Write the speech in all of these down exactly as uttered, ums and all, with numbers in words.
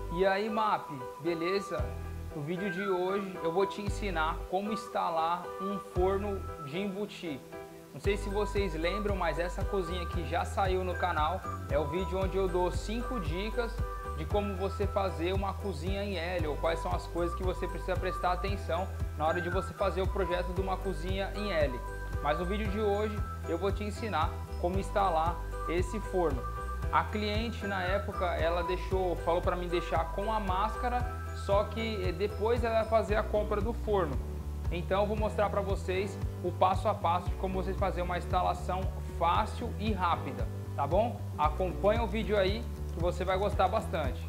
E aí, M A P, beleza? No vídeo de hoje eu vou te ensinar como instalar um forno de embutir. Não sei se vocês lembram, mas essa cozinha aqui já saiu no canal. É o vídeo onde eu dou cinco dicas de como você fazer uma cozinha em L, ou quais são as coisas que você precisa prestar atenção na hora de você fazer o projeto de uma cozinha em L. Mas no vídeo de hoje eu vou te ensinar como instalar esse forno. A cliente na época ela deixou, falou para mim deixar com a máscara, só que depois ela vai fazer a compra do forno. Então eu vou mostrar para vocês o passo a passo de como vocês fazer uma instalação fácil e rápida, tá bom? Acompanha o vídeo aí que você vai gostar bastante.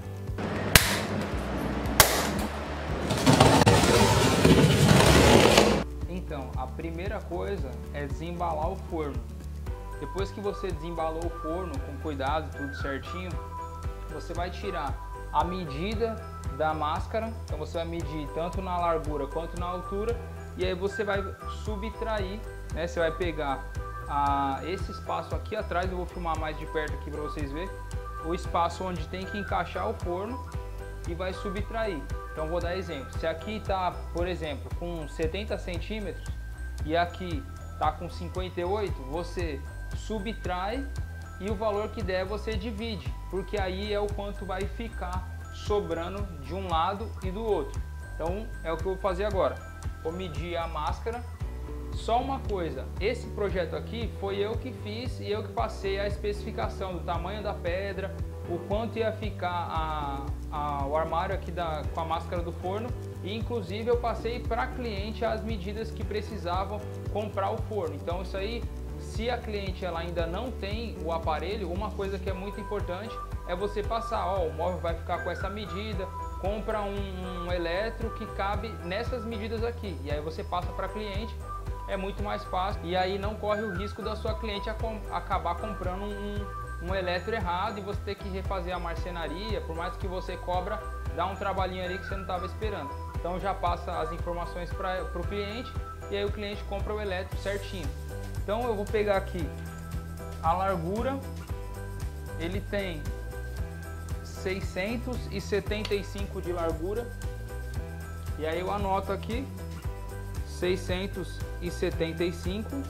Então, a primeira coisa é desembalar o forno. Depois que você desembalou o forno com cuidado, tudo certinho, você vai tirar a medida da máscara. Então você vai medir tanto na largura quanto na altura, e aí você vai subtrair, né? Você vai pegar a, esse espaço aqui atrás, eu vou filmar mais de perto aqui para vocês verem, o espaço onde tem que encaixar o forno, e vai subtrair. Então vou dar exemplo, se aqui está, por exemplo, com setenta centímetros e aqui está com cinquenta e oito, você subtrai e o valor que der você divide, porque aí é o quanto vai ficar sobrando de um lado e do outro. Então é o que eu vou fazer agora, vou medir a máscara. Só uma coisa, esse projeto aqui foi eu que fiz e eu que passei a especificação do tamanho da pedra, o quanto ia ficar a, a, o armário aqui da, com a máscara do forno, e inclusive eu passei para a cliente as medidas que precisavam comprar o forno. Então isso aí, se a cliente ela ainda não tem o aparelho, uma coisa que é muito importante é você passar, ó, o móvel vai ficar com essa medida, compra um, um eletro que cabe nessas medidas aqui, e aí você passa para a cliente. É muito mais fácil, e aí não corre o risco da sua cliente acabar comprando um, um eletro errado e você ter que refazer a marcenaria. Por mais que você cobra, dá um trabalhinho ali que você não estava esperando. Então já passa as informações para o cliente, e aí o cliente compra o eletro certinho. Então eu vou pegar aqui a largura, ele tem seiscentos e setenta e cinco de largura, e aí eu anoto aqui seiscentos e setenta e cinco,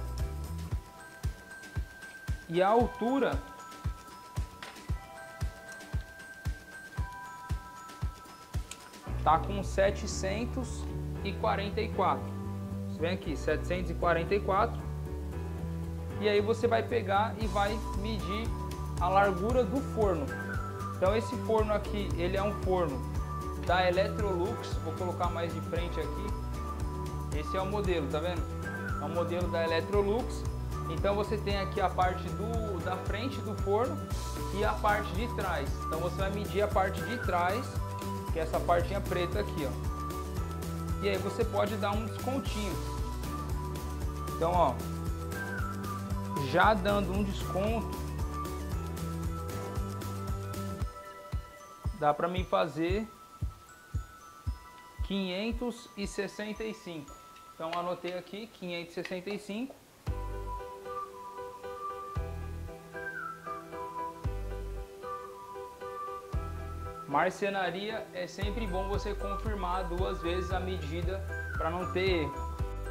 e a altura tá com setecentos e quarenta e quatro. Você vem aqui, setecentos e quarenta e quatro, e aí você vai pegar e vai medir a largura do forno. Então esse forno aqui, ele é um forno da Electrolux, vou colocar mais de frente aqui. Esse é o modelo, tá vendo? É o modelo da Electrolux. Então você tem aqui a parte do, da frente do forno e a parte de trás. Então você vai medir a parte de trás, que é essa partinha preta aqui, ó. E aí você pode dar um descontinho. Então, ó, já dando um desconto, dá para mim fazer quinhentos e sessenta e cinco. Então anotei aqui quinhentos e sessenta e cinco. Marcenaria é sempre bom você confirmar duas vezes a medida para não ter erro.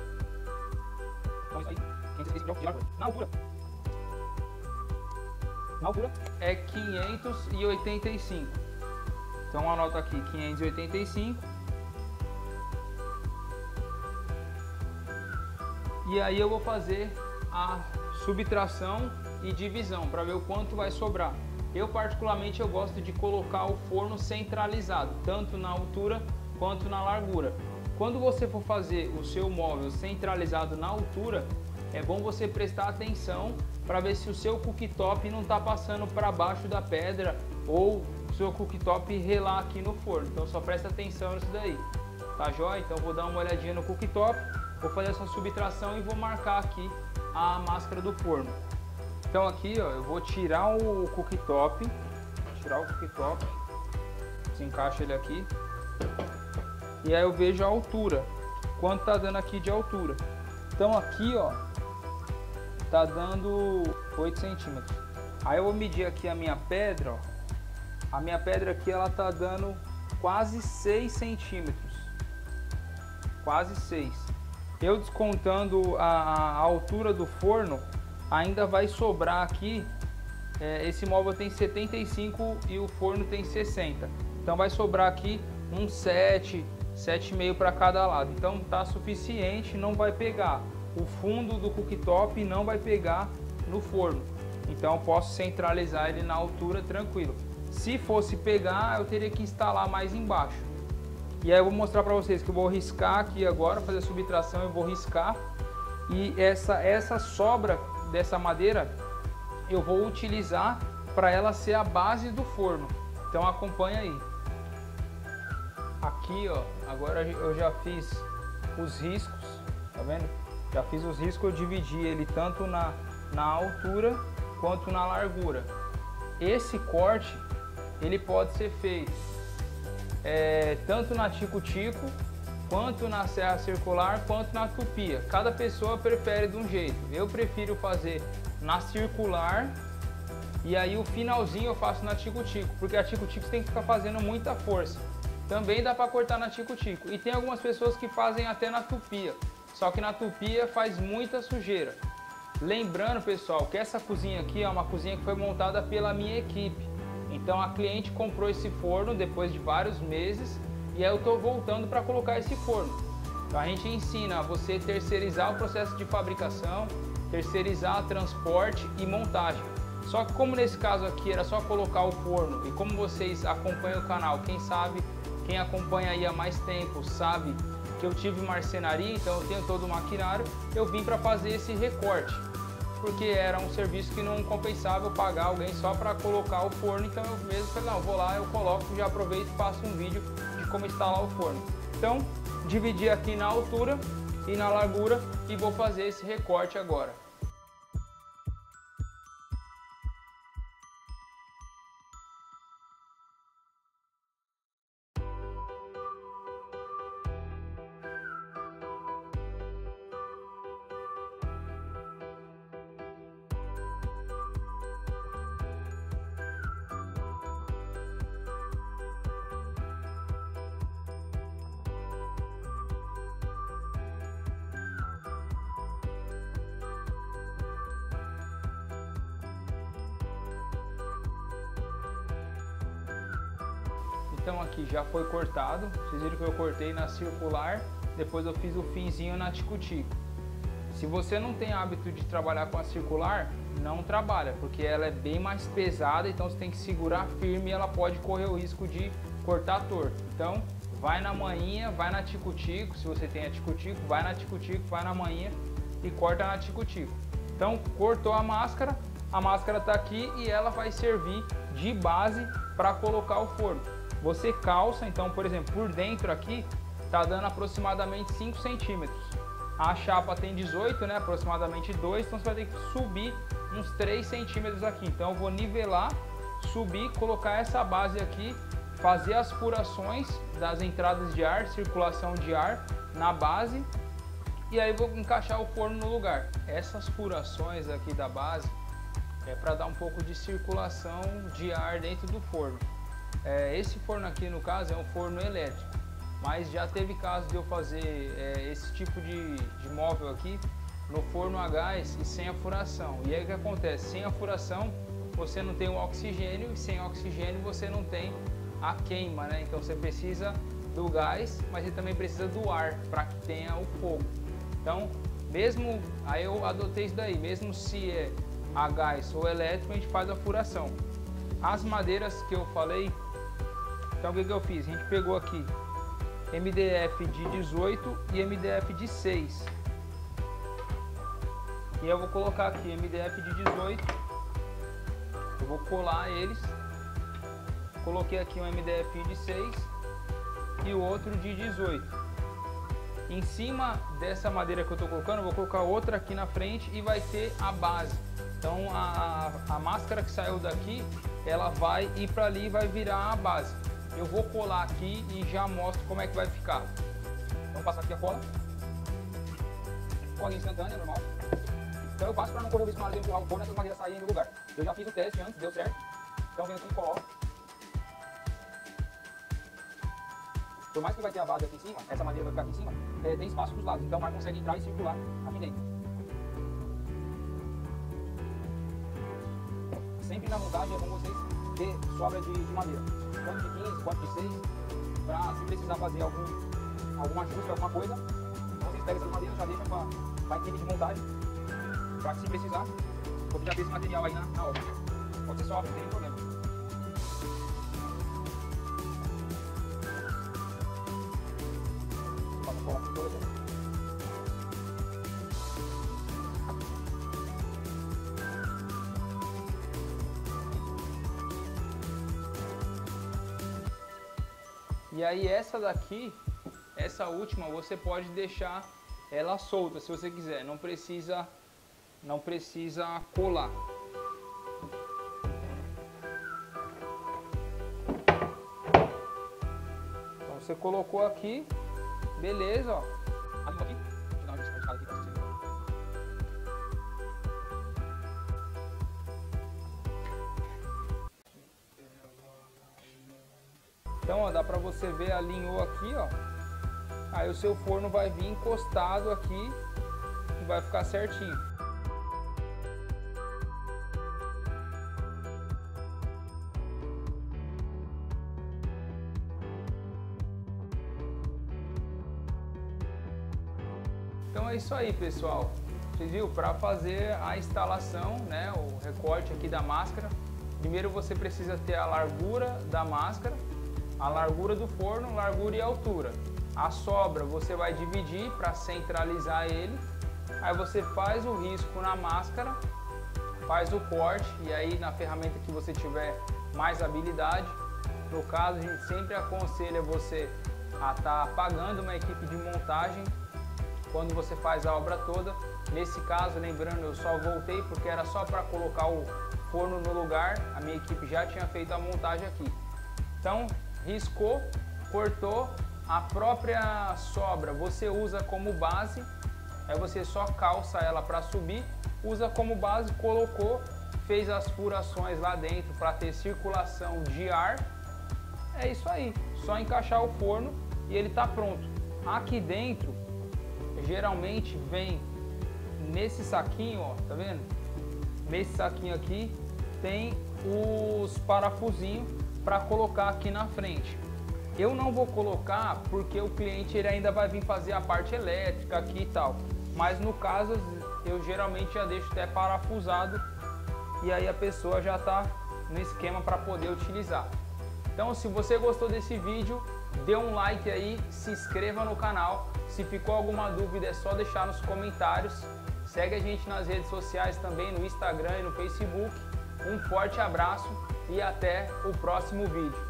Na altura. Na altura é quinhentos e oitenta e cinco. Então anoto aqui quinhentos e oitenta e cinco. E aí eu vou fazer a subtração e divisão para ver o quanto vai sobrar. Eu particularmente eu gosto de colocar o forno centralizado, tanto na altura quanto na largura. Quando você for fazer o seu móvel centralizado na altura, é bom você prestar atenção para ver se o seu cooktop não está passando para baixo da pedra, ou o seu cooktop relar aqui no forno. Então só presta atenção nisso daí, tá joia? Então vou dar uma olhadinha no cooktop, vou fazer essa subtração e vou marcar aqui a máscara do forno. Então aqui, ó, eu vou tirar o cooktop, tirar o cooktop, desencaixa ele aqui, e aí eu vejo a altura, quanto tá dando aqui de altura. Então aqui, ó, tá dando oito centímetros. Aí eu vou medir aqui a minha pedra, ó, A minha pedra aqui ela tá dando quase seis centímetros, quase seis. Eu descontando a, a altura do forno, ainda vai sobrar aqui, é, esse móvel tem setenta e cinco e o forno tem sessenta. Então vai sobrar aqui uns sete, sete e meio para cada lado. Então tá suficiente, não vai pegar. O fundo do cooktop não vai pegar no forno. Então eu posso centralizar ele na altura tranquilo. Se fosse pegar, eu teria que instalar mais embaixo. E aí eu vou mostrar para vocês que eu vou riscar aqui agora, fazer a subtração, eu vou riscar. E essa, essa sobra dessa madeira eu vou utilizar para ela ser a base do forno. Então acompanha aí. Aqui, ó, agora eu já fiz os riscos, tá vendo? Já fiz os riscos, eu dividi ele tanto na, na altura quanto na largura. Esse corte, ele pode ser feito é, tanto na tico-tico, quanto na serra circular, quanto na tupia. Cada pessoa prefere de um jeito. Eu prefiro fazer na circular e aí o finalzinho eu faço na tico-tico, porque a tico-tico você tem que ficar fazendo muita força. Também dá para cortar na tico-tico. E tem algumas pessoas que fazem até na tupia, só que na tupia faz muita sujeira. Lembrando, pessoal, que essa cozinha aqui é uma cozinha que foi montada pela minha equipe. Então a cliente comprou esse forno depois de vários meses e aí eu estou voltando para colocar esse forno. Então a gente ensina você terceirizar o processo de fabricação, terceirizar transporte e montagem. Só que como nesse caso aqui era só colocar o forno e como vocês acompanham o canal, quem sabe, quem acompanha aí há mais tempo sabe que eu tive marcenaria, então eu tenho todo o maquinário, eu vim para fazer esse recorte. Porque era um serviço que não compensava eu pagar alguém só para colocar o forno, então eu mesmo falei, não, vou lá, eu coloco, já aproveito e faço um vídeo de como instalar o forno. Então, dividi aqui na altura e na largura e vou fazer esse recorte agora. Então aqui já foi cortado, vocês viram que eu cortei na circular, depois eu fiz o finzinho na tico-tico. Se você não tem hábito de trabalhar com a circular, não trabalha, porque ela é bem mais pesada, então você tem que segurar firme e ela pode correr o risco de cortar torto. Então vai na manhinha, vai na tico-tico, se você tem a tico-tico, vai na tico-tico, vai na manhinha e corta na tico-tico. Então cortou a máscara, a máscara está aqui e ela vai servir de base para colocar o forno. Você calça, então, por exemplo, por dentro aqui, tá dando aproximadamente cinco centímetros. A chapa tem dezoito, né, aproximadamente dois, então você vai ter que subir uns três centímetros aqui. Então eu vou nivelar, subir, colocar essa base aqui, fazer as furações das entradas de ar, circulação de ar na base, e aí vou encaixar o forno no lugar. Essas furações aqui da base é para dar um pouco de circulação de ar dentro do forno. É, esse forno aqui, no caso, é um forno elétrico, mas já teve caso de eu fazer é, esse tipo de, de móvel aqui no forno a gás e sem a furação. E aí o que acontece? Sem a furação você não tem o oxigênio e sem oxigênio você não tem a queima, né? Então você precisa do gás, mas você também precisa do ar para que tenha o fogo. Então, mesmo, aí eu adotei isso daí, mesmo se é a gás ou elétrico, a gente faz a furação. As madeiras que eu falei, então o que, que eu fiz? A gente pegou aqui M D F de dezoito e M D F de seis. E eu vou colocar aqui M D F de dezoito. Eu vou colar eles. Coloquei aqui um M D F de seis e o outro de dezoito. Em cima dessa madeira que eu estou colocando, eu vou colocar outra aqui na frente e vai ter a base. Então a, a máscara que saiu daqui, ela vai ir para ali e vai virar a base. Eu vou colar aqui e já mostro como é que vai ficar. Vamos passar aqui a cola. Cola instantânea, normal. Então eu passo para não correr o risco na hora de empurrar o forno, essas madeiras saírem do lugar. Eu já fiz o teste antes, deu certo. Então venho aqui e coloco. Por mais que vai ter a base aqui em cima, essa madeira vai ficar aqui em cima, é, tem espaço dos lados, então o ar consegue entrar e circular aqui dentro. Sempre na montagem é bom vocês ter sobra de, de madeira, quanto de quinze, quanto de seis, para se precisar fazer algum, algum ajuste, alguma coisa, vocês pegam essa madeira e já deixam para a equipe de montagem, para que se precisar, porque já tem esse material aí na, na obra. Pode ser sobra, não tem problema. Passa cola por toda. E aí essa daqui, essa última, você pode deixar ela solta se você quiser, não precisa, não precisa colar. Então você colocou aqui, beleza, ó. Aqui, vou dar uma descartada aqui para vocês. Então, ó, dá pra você ver, alinhou aqui, ó. Aí o seu forno vai vir encostado aqui e vai ficar certinho. Então é isso aí, pessoal. Vocês viram? Para fazer a instalação, né, o recorte aqui da máscara, primeiro você precisa ter a largura da máscara, a largura do forno, largura e altura. A sobra você vai dividir para centralizar ele. Aí você faz o risco na máscara, faz o corte e aí na ferramenta que você tiver mais habilidade. No caso, a gente sempre aconselha você a estar pagando uma equipe de montagem quando você faz a obra toda. Nesse caso, lembrando, eu só voltei porque era só para colocar o forno no lugar. A minha equipe já tinha feito a montagem aqui. Então, riscou, cortou, a própria sobra você usa como base, aí você só calça ela para subir, usa como base, colocou, fez as furações lá dentro para ter circulação de ar. É isso aí, só encaixar o forno e ele tá pronto. Aqui dentro, geralmente vem nesse saquinho, ó, tá vendo? Nesse saquinho aqui tem os parafusinhos para colocar aqui na frente. Eu não vou colocar porque o cliente ele ainda vai vir fazer a parte elétrica aqui e tal, mas no caso eu geralmente já deixo até parafusado e aí a pessoa já está no esquema para poder utilizar. Então, se você gostou desse vídeo, dê um like aí, se inscreva no canal. Se ficou alguma dúvida é só deixar nos comentários. Segue a gente nas redes sociais também, no Instagram e no Facebook. Um forte abraço e até o próximo vídeo.